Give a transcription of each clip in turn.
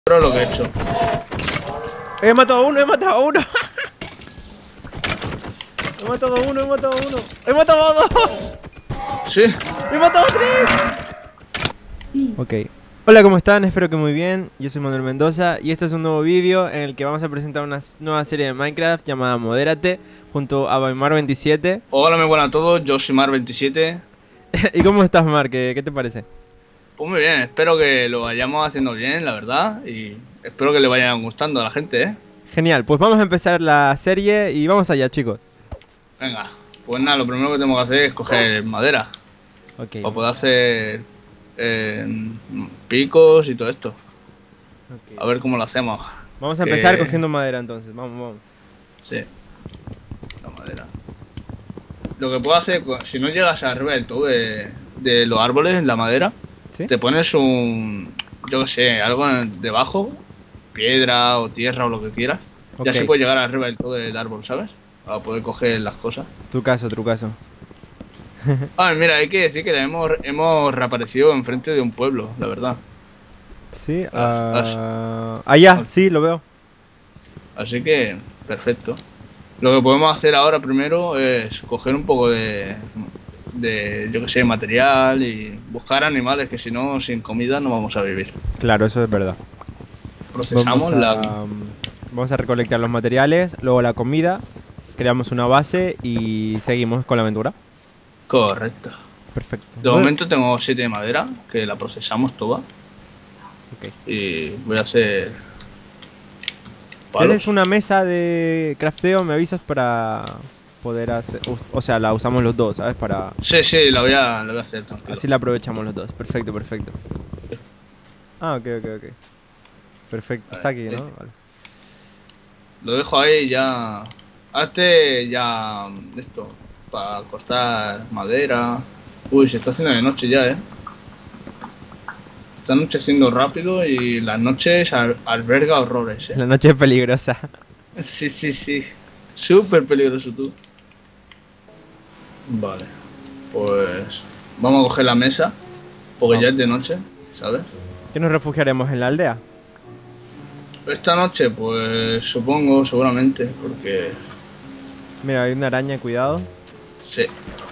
Pero lo que he hecho. He matado a uno, he matado a uno. He matado a uno, he matado a uno. He matado a dos. Sí. He matado a tres. Ok. Hola, ¿cómo están? Espero que muy bien. Yo soy Manuel Mendoza y este es un nuevo vídeo en el que vamos a presentar una nueva serie de Minecraft llamada Modérate junto a Baimar27. Hola, muy buenas a todos. Yo soy Mar27. ¿Y cómo estás, Mar? ¿Qué te parece? Pues muy bien, espero que lo vayamos haciendo bien, la verdad. Y espero que le vayan gustando a la gente, ¿eh? Genial, pues vamos a empezar la serie y vamos allá, chicos. Venga, pues nada, lo primero que tenemos que hacer es coger madera. Ok. Para poder hacer picos y todo esto. Ok. A ver cómo lo hacemos. Vamos a empezar cogiendo madera entonces. Vamos. Sí, la madera. Lo que puedo hacer, si no llegas arriba del todo de los árboles, la madera, ¿Sí? te pones yo que sé, algo debajo, piedra o tierra o lo que quieras. Ok. Y así puedes llegar arriba del todo del árbol, ¿sabes? Para poder coger las cosas. Trucazo. Ah, mira, hay que decir que hemos reaparecido enfrente de un pueblo, la verdad. Sí, allá, sí, lo veo. Así que, perfecto. Lo que podemos hacer ahora primero es coger un poco de yo que sé, material y buscar animales, que si no, sin comida no vamos a vivir. Claro, eso es verdad. Procesamos Vamos a recolectar los materiales, luego la comida, creamos una base y seguimos con la aventura. Correcto. Perfecto. De momento tengo 7 de madera, que la procesamos toda. Ok. Y voy a hacer Si palos. haces una mesa de crafteo, me avisas para poder hacer... O sea, la usamos los dos, ¿sabes? Para... Sí, la voy a hacer, tranquilo. Así la aprovechamos los dos. Perfecto. Ah, ok. Perfecto. Está aquí, ¿no? Vale. Lo dejo ahí ya. Hazte ya esto, para cortar madera. Uy, se está haciendo de noche ya, Está anocheciendo rápido y las noches alberga horrores, La noche es peligrosa. Sí. Súper peligroso tú. Vale. Pues vamos a coger la mesa. Porque ya es de noche, ¿sabes? ¿Qué nos refugiaremos en la aldea? Esta noche, pues supongo, seguramente, porque... Mira, hay una araña, cuidado. Sí.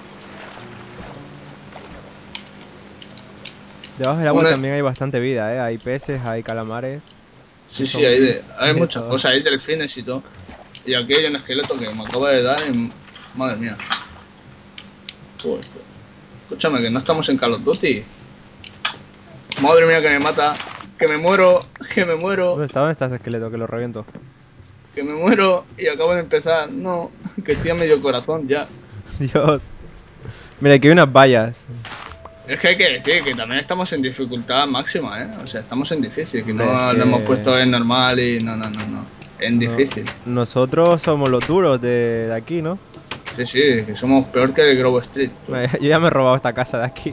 Debajo del agua también hay bastante vida, ¿eh? Hay peces, hay calamares. Sí, hay muchas cosas, hay delfines y todo. Y aquí hay un esqueleto que me acaba de dar y... Madre mía. Pues, escúchame, que no estamos en Call of Duty. Madre mía, que me mata. Que me muero. ¿Dónde está ese esqueleto? Que lo reviento. Que me muero y acabo de empezar. No, que estoy a medio corazón ya. Dios. Mira, aquí hay unas vallas. Es que hay que decir que también estamos en dificultad máxima, O sea, estamos en difícil, que no lo hemos puesto en normal y no. En difícil. Nosotros somos los duros de aquí, ¿no? Sí, que somos peor que el Grove Street. Yo ya me he robado esta casa de aquí.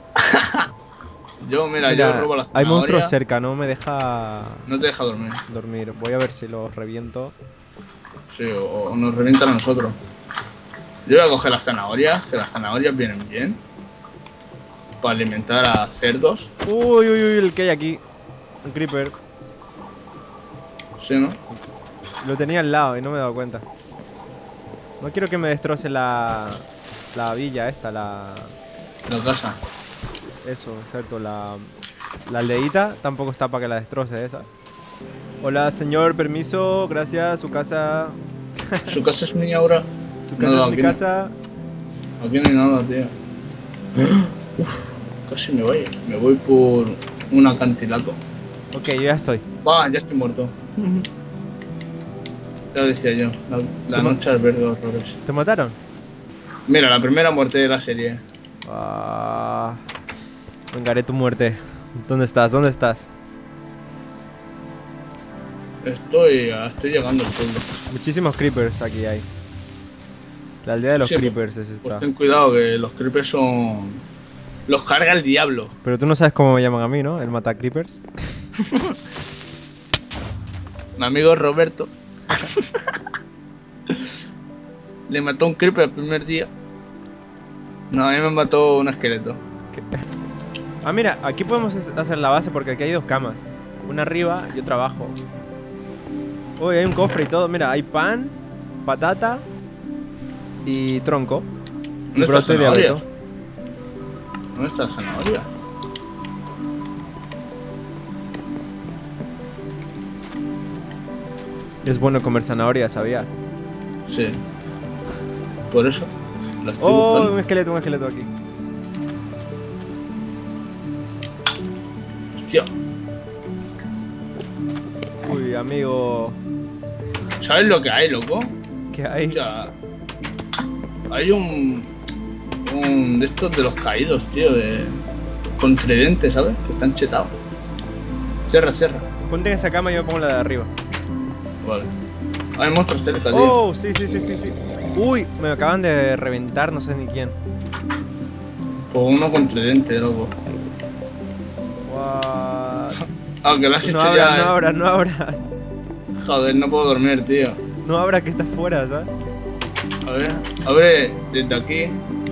Mira, yo robo las zanahorias. Hay monstruos cerca, no me deja... No te deja dormir. Voy a ver si los reviento. Sí, o nos revientan a nosotros. Yo voy a coger las zanahorias, que las zanahorias vienen bien. Para alimentar a cerdos. Uy, el que hay aquí. Un creeper. Sí, ¿no? Lo tenía al lado y no me he dado cuenta. No quiero que me destroce la villa esta, La casa. Eso, exacto, la aldeíta tampoco está para que la destroce esa. Hola, señor, permiso, gracias, su casa. ¿Su casa es mía ahora? Su casa es mi casa. Aquí no hay nada, tío. Uf, casi me voy. Me voy por un acantilado. Ok, yo ya estoy. Va, ya estoy muerto. Ya decía yo, la noche alberga horrores. ¿Te mataron? Mira, la primera muerte de la serie. Vengaré tu muerte. ¿Dónde estás? Estoy llegando al pueblo. Muchísimos creepers aquí hay. La aldea de los creepers es esta. Pues ten cuidado que los creepers son... Los carga el diablo. Pero tú no sabes cómo me llaman a mí, ¿no? El mata creepers. Mi amigo Roberto. Le mató un creeper el primer día. No, a mí me mató un esqueleto. Ah, mira, aquí podemos hacer la base porque aquí hay 2 camas. Una arriba y otra abajo. Uy, hay un cofre y todo. Mira, hay pan, patata y tronco. Y ¿Dónde está brote de zanahoria? abeto. ¿Dónde está la zanahoria? Es bueno comer zanahoria, ¿sabías? Sí. Por eso. La estoy Oh, buscando. un esqueleto aquí. Hostia. Uy, amigo. ¿Sabes lo que hay, loco? ¿Qué hay? O sea, hay un de estos de los caídos, tío, con tridente, ¿sabes? Que están chetados. Cierra. Ponte en esa cama y yo me pongo la de arriba. Vale. Hay monstruos cerca, tío. Oh, sí. Uy, me acaban de reventar, no sé ni quién. Pues uno con tridente, loco. What? Aunque lo has No hecho abras, ya. no abras, no abras. Joder, no puedo dormir, tío. No abras que estás fuera, ¿sabes? A ver, abre desde aquí.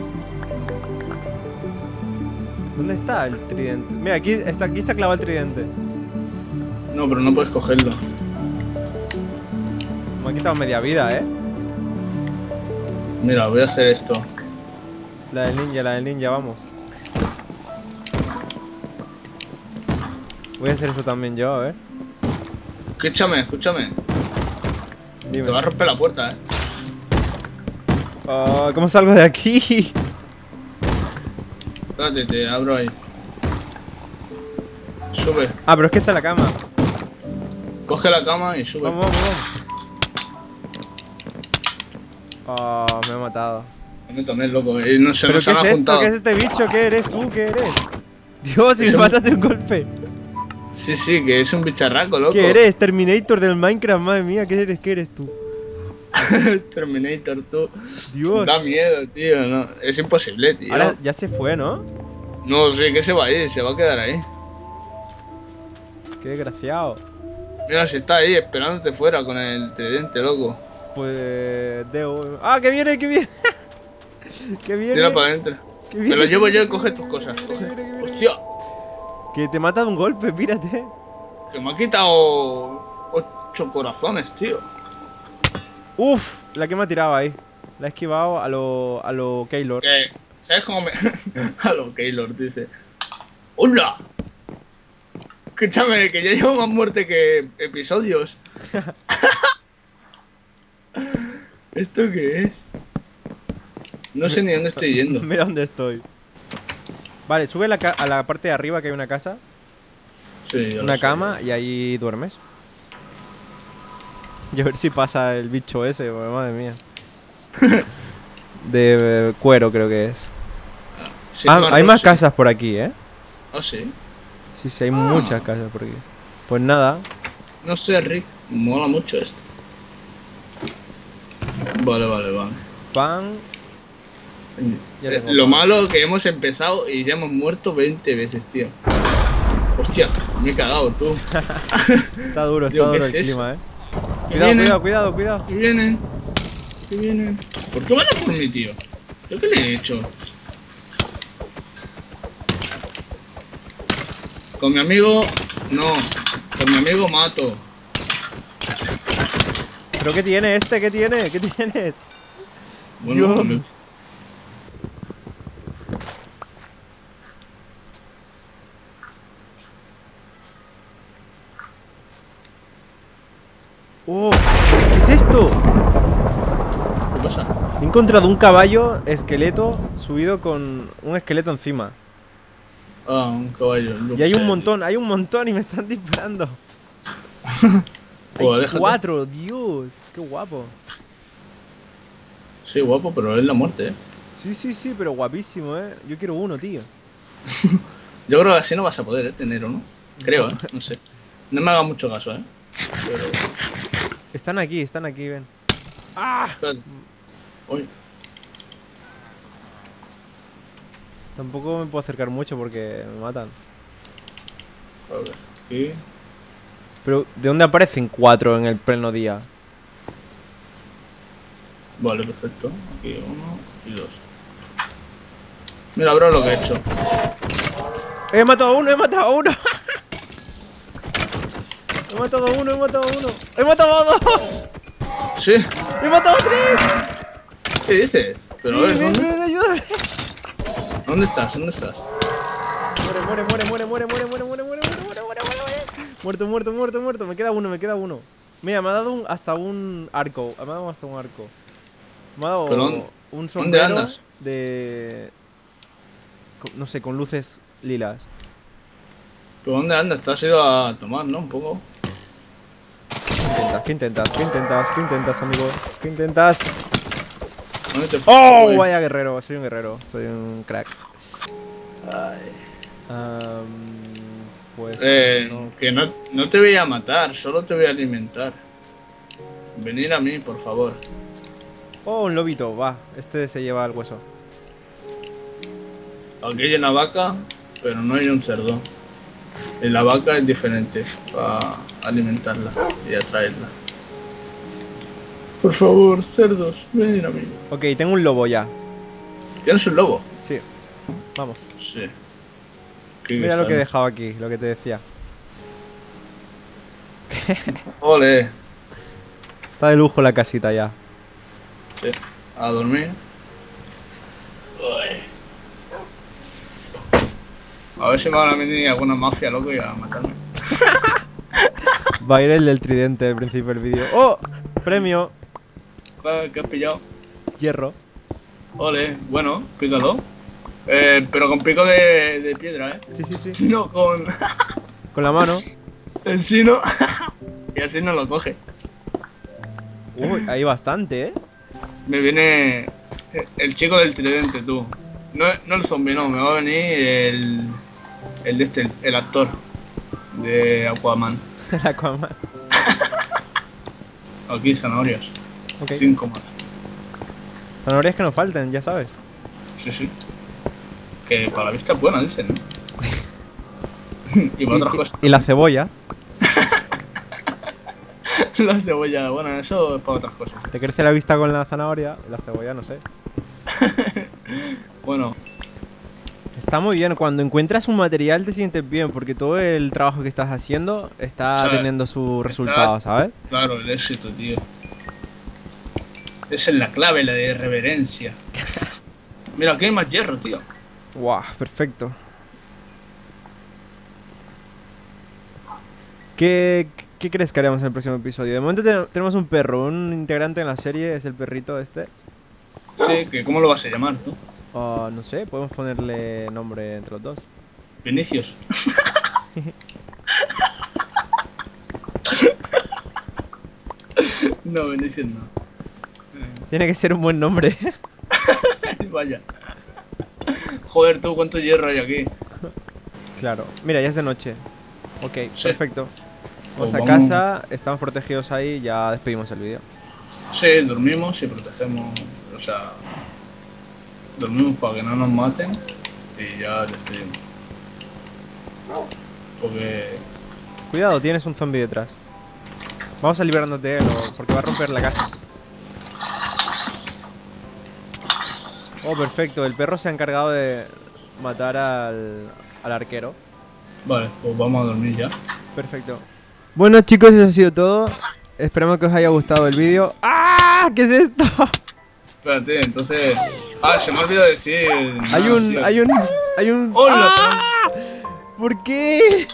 ¿Dónde está el tridente? Mira, aquí está clavado el tridente. No, pero no puedes cogerlo. Me ha quitado media vida, ¿eh? Mira, voy a hacer esto. La del ninja, vamos. Voy a hacer eso también yo, a ver. Escúchame. Dime. Te va a romper la puerta, Oh, ¿cómo salgo de aquí? Espérate, te abro ahí. Sube. Ah, pero es que está en la cama. Coge la cama y sube. Vamos. Oh, me ha matado. Me tomé, loco. Y no se ¿Pero nos qué han es esto? juntado. ¿Qué es este bicho? ¿Qué eres tú? ¿Qué eres? Dios, si Es me un- mataste un golpe. Sí, que es un bicharraco, loco. ¿Qué eres? Terminator del Minecraft, madre mía. ¿Qué eres tú? Terminator, tú. Dios. Da miedo, tío. No, es imposible, tío. Ahora ya se fue, ¿no? No, sí, que se va a ir, se va a quedar ahí. Qué desgraciado. Mira, si está ahí esperándote fuera con el tridente, loco. Pues... ¡Ah, que viene! ¡Que viene! Tira para adentro. que Me lo llevo yo y coge tus cosas. Coge. viene. Hostia, Que te mata de un golpe, mírate. que me ha quitado 8 corazones, tío. Uf, la que me ha tirado ahí. La he esquivado a lo Keylor. Que, ¿sabes cómo me...? A lo Keylor dice. ¡Hola! Escúchame, que yo llevo más muerte que episodios. ¿Esto qué es? No sé ni dónde estoy yendo. Mira dónde estoy. Vale, sube a la parte de arriba que hay una casa, Sí, ya lo una sé. cama y ahí duermes. Y a ver si pasa el bicho ese, porque madre mía. De cuero creo que es. Sí, Ah, hay más sí. casas por aquí, ¿eh? Ah, sí. Sí, hay muchas casas por aquí. Pues nada. No sé, Rick. Mola mucho esto. Vale. Pan. Ya tengo Lo pan. malo que hemos empezado y ya hemos muerto 20 veces, tío. Hostia, me he cagado, tú. Está duro, Tío, ¿qué el es eso? clima, ¿eh? Que vienen, Cuidado. que vienen. ¿Por qué van a por mí, tío? ¿Yo qué le he hecho? Con mi amigo, no. Con mi amigo mato. ¿Pero qué tiene este? ¿Qué tiene? ¿Qué tienes? Bueno, Dios. Oh, ¿qué es esto? ¿qué pasa? He encontrado un caballo esqueleto subido con un esqueleto encima. Ah, un caballo. no Y hay sé, un montón y me están disparando. Pues Hay déjate. 4, Dios, qué guapo. Sí, guapo, pero es la muerte, eh. Sí, pero guapísimo, Yo quiero uno, tío. Yo creo que así no vas a poder, tener uno. Creo, no sé. No me hagas mucho caso, Pero. Están aquí, ven. ¡Ah! Espérate. Uy, Tampoco me puedo acercar mucho porque me matan. a ver. Aquí. Pero, ¿de dónde aparecen 4 en el pleno día? Vale, perfecto. Aquí 1 y 2. Mira, bro, lo que he hecho. ¡He matado a uno! He matado a uno, he matado a uno. ¡He matado a dos! Sí. ¡He matado a tres! ¿Qué dices? Pero a ver, ven, ¿dónde? ven, ayúdame. ¿Dónde estás? ¿Dónde estás? Muere. Muerto. Me queda uno. Mira, me ha dado hasta un arco. Me ha dado hasta un arco. Me ha dado ¿Pero un sombrero dónde andas? no sé, con luces lilas. ¿Pero dónde andas? Te has ido a tomar, ¿no? Un poco. ¿Qué intentas, amigo? ¿Qué intentas? ¿Dónde te ¡Oh! Uy. Vaya guerrero, soy un crack. Ay. Pues no. Que no te voy a matar, solo te voy a alimentar. Venid a mí, por favor. Oh, un lobito, va. Este se lleva el hueso. Aquí hay una vaca, pero no hay un cerdo. Y la vaca es diferente para alimentarla y atraerla. Por favor, cerdos, venid a mí. Ok, tengo un lobo ya. ¿Tienes un lobo? Sí. Vamos. Sí. Mira lo que he dejado aquí, lo que te decía. Ole. Está de lujo la casita ya. Sí. A dormir. Uy. A ver si me van a venir alguna mafia, loco, y a matarme. Va a ir el del tridente al principio del vídeo. ¡Oh! Premio. ¿Qué has pillado? Hierro. Ole, bueno, pícalo. Pero con pico de piedra, ¿eh? Sí. No con... Con la mano. Sí, no. Y así no lo coge. Uy, hay bastante, ¿eh? Me viene el chico del tridente, tú. No el zombie, no. Me va a venir el actor de Aquaman. El Aquaman. Aquí, zanahorias. Ok. 5 más. Zanahorias que nos falten, ya sabes. Sí. Que para la vista es buena, dicen, ¿no? Y para otras cosas. Y la cebolla. La cebolla, bueno, eso es para otras cosas. Te crece la vista con la zanahoria, y la cebolla no sé. Bueno. Está muy bien, cuando encuentras un material te sientes bien, porque todo el trabajo que estás haciendo está teniendo su resultado, ¿sabes? Claro, el éxito, tío. Esa es la clave, la de reverencia. Mira, aquí hay más hierro, tío. Guau, perfecto. ¿Qué crees que haremos en el próximo episodio? De momento tenemos un perro, un integrante en la serie, es el perrito este. Sí, que ¿cómo lo vas a llamar tú? No sé, podemos ponerle nombre entre los dos. Vinicius. No, Vinicius no. Tiene que ser un buen nombre. Vaya. Joder, tú, ¿cuánto hierro hay aquí? Claro. Mira, ya es de noche. Ok, Sí. perfecto. Vamos Pues a casa, estamos protegidos ahí, ya despedimos el vídeo. Sí, dormimos y protegemos, o sea, dormimos para que no nos maten y ya despedimos. Porque... Cuidado, tienes un zombie detrás. Vamos a liberarnos de él, porque va a romper la casa. Oh, perfecto, el perro se ha encargado de matar al arquero. Vale, pues vamos a dormir ya. Perfecto. Bueno chicos, eso ha sido todo. Esperamos que os haya gustado el vídeo. ¡Ah! ¿Qué es esto? Espérate, entonces... Ah, se me ha olvidado decir... Hay un... ¡Hola! ¡Ah! ¿Por qué?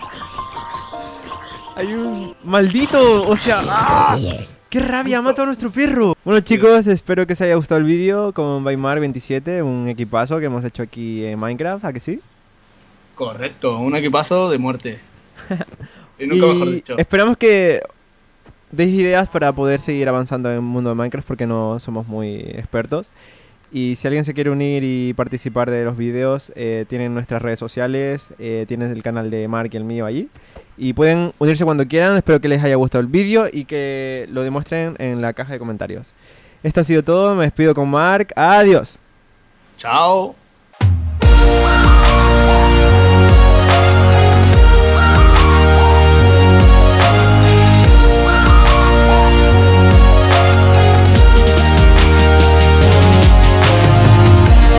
Hay un... ¡Maldito! O sea... ¡ah! ¡Qué rabia! ¡Ha matado a nuestro perro! Bueno chicos, espero que os haya gustado el vídeo con Baimar27, un equipazo que hemos hecho aquí en Minecraft, ¿a que sí? Correcto, un equipazo de muerte. Y nunca mejor dicho. Esperamos que deis ideas para poder seguir avanzando en el mundo de Minecraft porque no somos muy expertos. Y si alguien se quiere unir y participar de los vídeos, tienen nuestras redes sociales, tienen el canal de Mark y el mío allí. Y pueden unirse cuando quieran, espero que les haya gustado el vídeo y que lo demuestren en la caja de comentarios. Esto ha sido todo, me despido con Mark, adiós. Chao.